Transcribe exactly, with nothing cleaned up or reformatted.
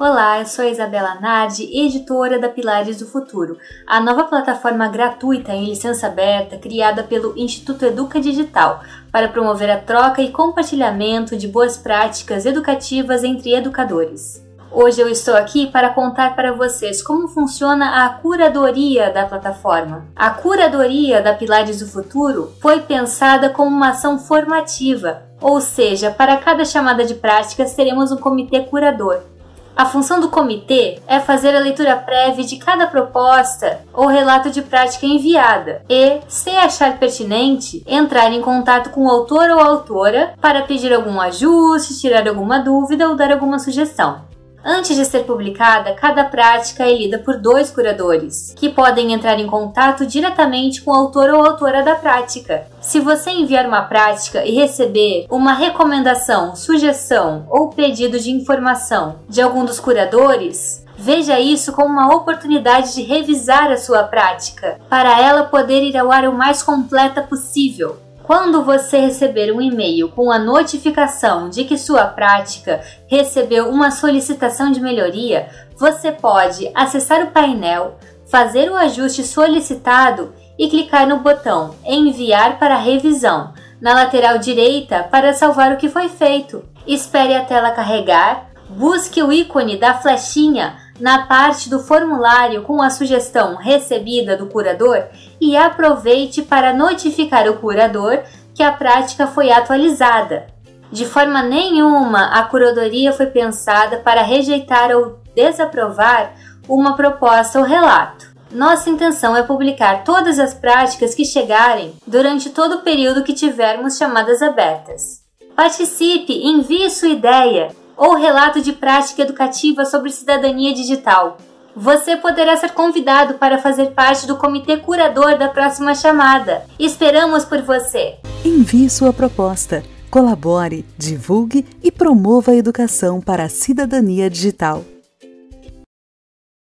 Olá, eu sou a Isabela Nardi, editora da Pilares do Futuro, a nova plataforma gratuita em licença aberta criada pelo Instituto Educa Digital para promover a troca e compartilhamento de boas práticas educativas entre educadores. Hoje eu estou aqui para contar para vocês como funciona a curadoria da plataforma. A curadoria da Pilares do Futuro foi pensada como uma ação formativa, ou seja, para cada chamada de práticas teremos um comitê curador. A função do comitê é fazer a leitura prévia de cada proposta ou relato de prática enviada e, se achar pertinente, entrar em contato com o autor ou autora para pedir algum ajuste, tirar alguma dúvida ou dar alguma sugestão. Antes de ser publicada, cada prática é lida por dois curadores, que podem entrar em contato diretamente com o autor ou autora da prática. Se você enviar uma prática e receber uma recomendação, sugestão ou pedido de informação de algum dos curadores, veja isso como uma oportunidade de revisar a sua prática, para ela poder ir ao ar o mais completa possível. Quando você receber um e-mail com a notificação de que sua prática recebeu uma solicitação de melhoria, você pode acessar o painel, fazer o ajuste solicitado e clicar no botão Enviar para revisão, na lateral direita para salvar o que foi feito. Espere a tela carregar, busque o ícone da flechinha na parte do formulário com a sugestão recebida do curador e aproveite para notificar o curador que a prática foi atualizada. De forma nenhuma, a curadoria foi pensada para rejeitar ou desaprovar uma proposta ou relato. Nossa intenção é publicar todas as práticas que chegarem durante todo o período que tivermos chamadas abertas. Participe, envie sua ideia ou relato de prática educativa sobre cidadania digital. Você poderá ser convidado para fazer parte do comitê curador da próxima chamada. Esperamos por você! Envie sua proposta, colabore, divulgue e promova a educação para a cidadania digital.